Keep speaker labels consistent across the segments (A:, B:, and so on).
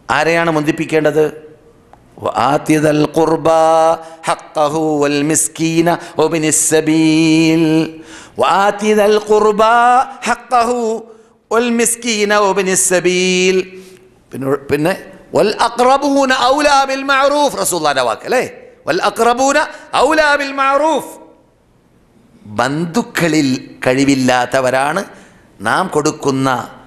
A: ആരെയാണ് മുന്തിപ്പിക്കേണ്ടത്? وآتِ ذا القربى حقه والمسكين وابن السبيل وآتِ ذا القربى حقه والمسكين وابن السبيل പിന്നെ والأقربون أولى بالمعروف റസൂലുള്ളാഹിന്റെ വാക്ക് അല്ലേ? والأقربون أولى بالمعروف. ബന്ധുക്കളിൽ കഴിവില്ലാത്തവരാണ് നാം കൊടുക്കുന്ന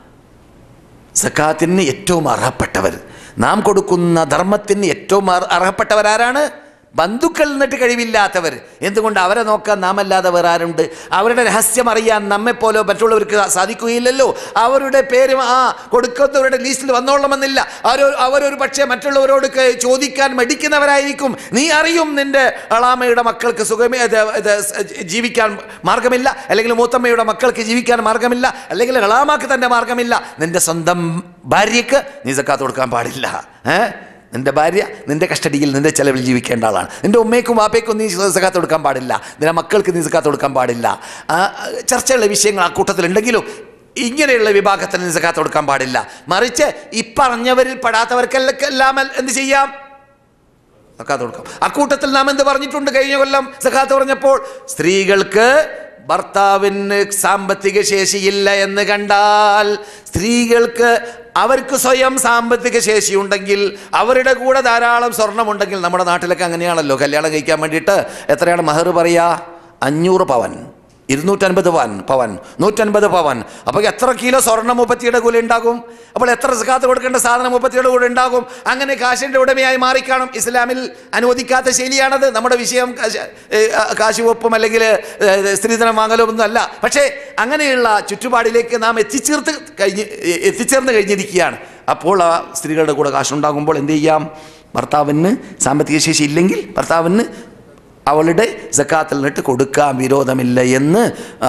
A: സക്കാത്തിന് ഏറ്റവും അർഹപ്പെട്ടവർ. നാം കൊടുക്കുന്ന ധർമ്മത്തിന് ഏറ്റവും അർഹപ്പെട്ടവരാരാണ്? ബന്ധുക്കൾ എന്നിട്ട് കഴിവില്ലാത്തവർ. എന്തുകൊണ്ട്? അവരെ നോക്കാൻ നാം അല്ലാതെ വേറെ ആരുണ്ട്? അവരുടെ രഹസ്യം അറിയാൻ നമ്മെപ്പോലെ മറ്റുള്ളവർക്ക് സാധിക്കുകയില്ലല്ലോ. അവരുടെ പേര് കൊടുക്കുന്നവരുടെ ലിസ്റ്റിൽ വന്നോളണമെന്നില്ല. അവരൊരു പക്ഷേ മറ്റുള്ളവരോട് ചോദിക്കാൻ മടിക്കുന്നവരായിരിക്കും. നീ അറിയും നിന്റെ അളാമയുടെ മക്കൾക്ക് ജീവിക്കാൻ മാർഗമില്ല, അല്ലെങ്കിൽ മൂത്തമ്മയുടെ മക്കൾക്ക് ജീവിക്കാൻ മാർഗമില്ല, അല്ലെങ്കിൽ അളാമാക്ക് തന്നെ മാർഗമില്ല. നിന്റെ സ്വന്തം ഭാര്യയ്ക്ക് നീ സക്കാത്ത് കൊടുക്കാൻ പാടില്ല. നിന്റെ ഭാര്യ നിന്റെ കസ്റ്റഡിയിൽ നിന്റെ ചെലവിൽ ജീവിക്കേണ്ട ആളാണ്. നിന്റെ ഉമ്മയ്ക്കും വാപ്പയ്ക്കും നീ സക്കാത്ത് കൊടുക്കാൻ പാടില്ല. നിന്റെ മക്കൾക്ക് നീ സക്കാത്ത് കൊടുക്കാൻ പാടില്ല. ചർച്ചയുള്ള വിഷയങ്ങൾ ആ കൂട്ടത്തിലുണ്ടെങ്കിലും ഇങ്ങനെയുള്ള വിഭാഗത്തിന് നീ സക്കാത്ത് കൊടുക്കാൻ പാടില്ല. മറിച്ച് ഇപ്പറഞ്ഞവരിൽ പെടാത്തവർക്കെല്ലാം എന്ത് ചെയ്യാം? സക്കാത്ത് കൊടുക്കാം. അക്കൂട്ടത്തിൽ നാം എന്ത് പറഞ്ഞിട്ടുണ്ട് കഴിഞ്ഞ കൊല്ലം സക്കാത്ത് പറഞ്ഞപ്പോൾ? സ്ത്രീകൾക്ക് ഭർത്താവിന് സാമ്പത്തിക ശേഷിയില്ല എന്ന് കണ്ടാൽ, സ്ത്രീകൾക്ക് അവർക്ക് സ്വയം സാമ്പത്തിക ശേഷിയുണ്ടെങ്കിൽ, അവരുടെ കൂടെ ധാരാളം സ്വർണ്ണമുണ്ടെങ്കിൽ, നമ്മുടെ നാട്ടിലൊക്കെ അങ്ങനെയാണല്ലോ, കല്യാണം കഴിക്കാൻ വേണ്ടിയിട്ട് എത്രയാണ് മഹർ പറയുക? 500 പവൻ, 250 പവൻ, 150 പവൻ. അപ്പോൾ എത്ര കിലോ സ്വർണ്ണം മുപ്പത്തിയുടെ കൂടെ ഉണ്ടാകും? അപ്പോൾ എത്ര സക്കാത്ത് കൊടുക്കേണ്ട സാധനം മുപ്പത്തിയുടെ കൂടെ ഉണ്ടാകും? അങ്ങനെ കാശിൻ്റെ ഉടമയായി മാറിക്കാണും. ഇസ്ലാമിൽ അനുവദിക്കാത്ത ശൈലിയാണത്. നമ്മുടെ വിഷയം കാശുവെപ്പും അല്ലെങ്കിൽ സ്ത്രീധനം വാങ്ങലും ഒന്നും അല്ല. പക്ഷേ അങ്ങനെയുള്ള ചുറ്റുപാടിലേക്ക് നാം എത്തിച്ചേർന്ന് കഴിഞ്ഞിരിക്കുകയാണ്. അപ്പോൾ ആ സ്ത്രീകളുടെ കൂടെ കാശുണ്ടാകുമ്പോൾ എന്ത് ചെയ്യാം? ഭർത്താവിന് സാമ്പത്തിക ശേഷി ഇല്ലെങ്കിൽ ഭർത്താവിന് അവളുടെ സക്കാത്തിൽ നിന്നിട്ട് കൊടുക്കാൻ വിരോധമില്ല എന്ന്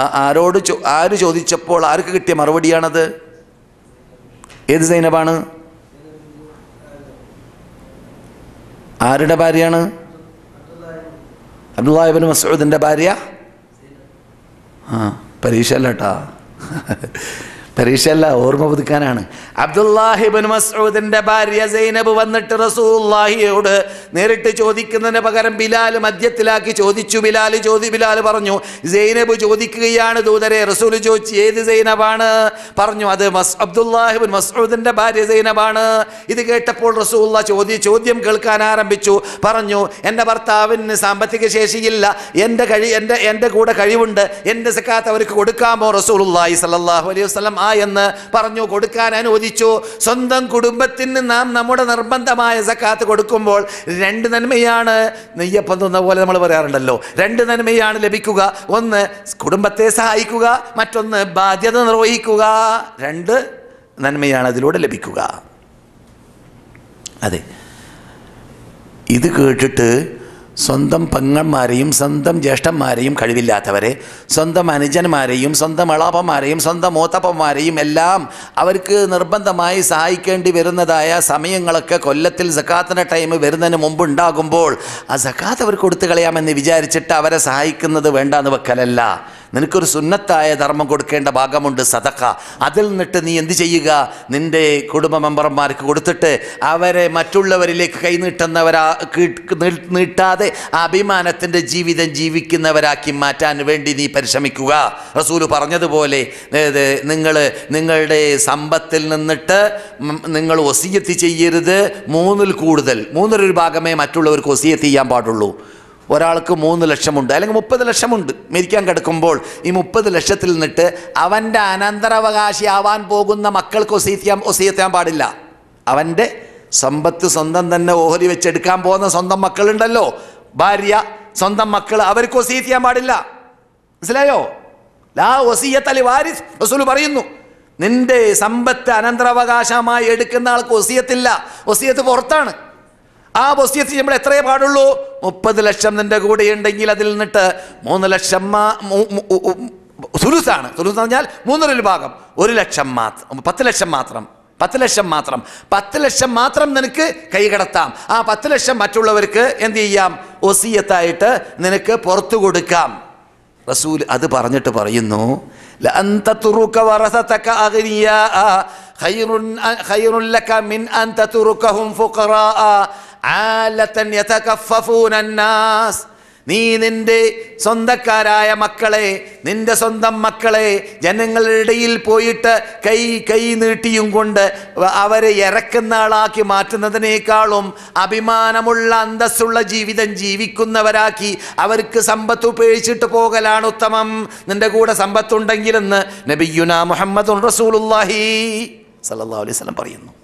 A: ആര് ചോദിച്ചപ്പോൾ ആർക്ക് കിട്ടിയ മറുപടിയാണത്? ഏത് സൈനബാണ്? ആരുടെ ഭാര്യയാണ്? അബ്ദുല്ലാഹി ഇബ്നു മസ്ഊദിന്റെ ഭാര്യ. പരീക്ഷ അല്ല കേട്ടാ, പരീക്ഷയല്ല, ഓർമ്മ പുതുക്കാനാണ്. അബ്ദുല്ലാഹി ഇബ്നു മസ്ഊദിന്റെ ഭാര്യ സൈനബ് വന്നിട്ട് റസൂലുള്ളാഹിയോട് നേരിട്ട് ചോദിക്കുന്നതിന് പകരം ബിലാൽ മധ്യത്തിലാക്കി ചോദിച്ചു. ബിലാൽ പറഞ്ഞു, സൈനബ് ചോദിക്കുകയാണ് ദൂതരെ. റസൂൽ ചോദിച്ചു, ഏത് സൈനബാണ്? പറഞ്ഞു, അത് അബ്ദുല്ലാഹി ഇബ്നു മസ്ഊദിന്റെ ഭാര്യ സൈനബാണ്. ഇത് കേട്ടപ്പോൾ റസൂലുള്ളാഹി ചോദ്യം കേൾക്കാൻ ആരംഭിച്ചു. പറഞ്ഞു, എൻ്റെ ഭർത്താവിന് സാമ്പത്തിക ശേഷിയില്ല, എൻ്റെ കൂടെ കഴിവുണ്ട്, എൻ്റെ സക്കാത്ത് അവർക്ക് കൊടുക്കാമോ? റസൂലുള്ളാഹി സ്വല്ലല്ലാഹു അലൈഹി വസല്ലം എന്ന് പറഞ്ഞു, കൊടുക്കാൻ അനുവദിച്ചു. സ്വന്തം കുടുംബത്തിന് നാം നമ്മുടെ നിർബന്ധമായ സക്കാത്ത് കൊടുക്കുമ്പോൾ 2 നന്മയാണ്, നെയ്യപ്പം തിന്ന പോലെ നമ്മൾ പറയാറുണ്ടല്ലോ, 2 നന്മയാണ് ലഭിക്കുക. ഒന്ന് കുടുംബത്തെ സഹായിക്കുക, മറ്റൊന്ന് ബാധ്യത നിർവഹിക്കുക. 2 നന്മയാണ് അതിലൂടെ ലഭിക്കുക. അതെ, ഇത് കേട്ടിട്ട് സ്വന്തം പെങ്ങന്മാരെയും സ്വന്തം ജ്യേഷ്ഠന്മാരെയും കഴിവില്ലാത്തവരെ, സ്വന്തം അനുജന്മാരെയും സ്വന്തം എളാപ്പന്മാരെയും സ്വന്തം മൂത്തപ്പന്മാരെയും എല്ലാം അവർക്ക് നിർബന്ധമായി സഹായിക്കേണ്ടി വരുന്നതായ സമയങ്ങളൊക്കെ കൊല്ലത്തിൽ സക്കാത്തിൻ്റെ ടൈം വരുന്നതിന് മുമ്പ് ഉണ്ടാകുമ്പോൾ ആ സക്കാത്ത് അവർ കൊടുത്തു കളയാമെന്ന് വിചാരിച്ചിട്ട് അവരെ സഹായിക്കുന്നത് വേണ്ടാന്ന് വെക്കലല്ല. നിനക്കൊരു സുന്നത്തായ ധർമ്മം കൊടുക്കേണ്ട ഭാഗമുണ്ട്, സദഖ. അതിൽ നിന്നിട്ട് നീ എന്ത് ചെയ്യുക? നിൻ്റെ കുടുംബ മെമ്പർമാർക്ക് കൊടുത്തിട്ട് അവരെ മറ്റുള്ളവരിലേക്ക് നീട്ടാതെ അഭിമാനത്തിൻ്റെ ജീവിതം ജീവിക്കുന്നവരാക്കി മാറ്റാൻ വേണ്ടി നീ പരിശ്രമിക്കുക. റസൂല് പറഞ്ഞതുപോലെ നിങ്ങളുടെ സമ്പത്തിൽ നിന്നിട്ട് നിങ്ങൾ വസിയത്ത് ചെയ്യരുത് 3-ൽ കൂടുതൽ, 3-ൽ ഭാഗമേ മറ്റുള്ളവർക്ക് വസിയത്ത് ചെയ്യാൻ പാടുള്ളൂ. ഒരാൾക്ക് 3 ലക്ഷമുണ്ട്, അല്ലെങ്കിൽ 30 ലക്ഷമുണ്ട്, മരിക്കാൻ കിടക്കുമ്പോൾ ഈ 30 ലക്ഷത്തിൽ നിന്നിട്ട് അവൻ്റെ അനന്തരാവകാശിയാവാൻ പോകുന്ന മക്കൾക്ക് വസിയത്ത് ചെയ്യാൻ പാടില്ല. അവൻ്റെ സമ്പത്ത് സ്വന്തം തന്നെ ഓഹരി വെച്ചെടുക്കാൻ പോകുന്ന സ്വന്തം മക്കളുണ്ടല്ലോ, ഭാര്യ, സ്വന്തം മക്കൾ, അവർക്ക് വസിയത്ത് ചെയ്യാൻ പാടില്ല. മനസ്സിലായോ? ലാ വസിയത്ത ലി വാരിസ്. റസൂൽ പറയുന്നു, നിന്റെ സമ്പത്ത് അനന്തരാവകാശമായി എടുക്കുന്ന ആൾക്ക് വസിയത്തില്ല, വസിയത്ത് പുറത്താണ്. ആ വസിയത്ത് ചെയ്യുമ്പോൾ എത്രയേ പാടുള്ളൂ? 30 ലക്ഷം നിന്റെ കൂടെ ഉണ്ടെങ്കിൽ അതിൽ നിന്നിട്ട് 3 ലക്ഷം സുലുസാണ്. സുലുസ് എന്ന് പറഞ്ഞാൽ 3-ൽ ഭാഗം, 1 ലക്ഷം മാത്രം, 10 ലക്ഷം മാത്രം, 10 ലക്ഷം മാത്രം, 10 ലക്ഷം മാത്രം നിനക്ക് കൈകടത്താം. ആ 10 ലക്ഷം മറ്റുള്ളവർക്ക് എന്ത് ചെയ്യാം? വസിയത്തായിട്ട് നിനക്ക് പുറത്തു കൊടുക്കാം. റസൂൽ അത് പറഞ്ഞിട്ട് പറയുന്നു, ഖൈറുൻ ലക മിൻ അൻ തതുറുകഹും ഫുഖറാഅ ആലതൻ യതകഫഫൂന അന്നാസ്. നീ നിന്റെ സ്വന്തക്കാരായ മക്കളെ, നിന്റെ സ്വന്തം മക്കളെ ജനങ്ങളുടെ ഇടയിൽ പോയിട്ട് കൈ നീട്ടിയും കൊണ്ട് അവരെ ഇറക്കുന്ന ആളാക്കി മാറ്റുന്നതിനേക്കാളും അഭിമാനമുള്ള അന്തസ്സുള്ള ജീവിതം ജീവിക്കുന്നവരാക്കി അവർക്ക് സമ്പത്ത് ഉപേക്ഷിച്ചിട്ട് പോകലാണ് ഉത്തമം. നിന്റെ കൂടെ സമ്പത്തുണ്ടെങ്കിലെന്ന് നബിയുനാ മുഹമ്മദുർ റസൂലുള്ളാഹി സ്വല്ലല്ലാഹു അലൈഹി വസല്ലം പറയുന്നു.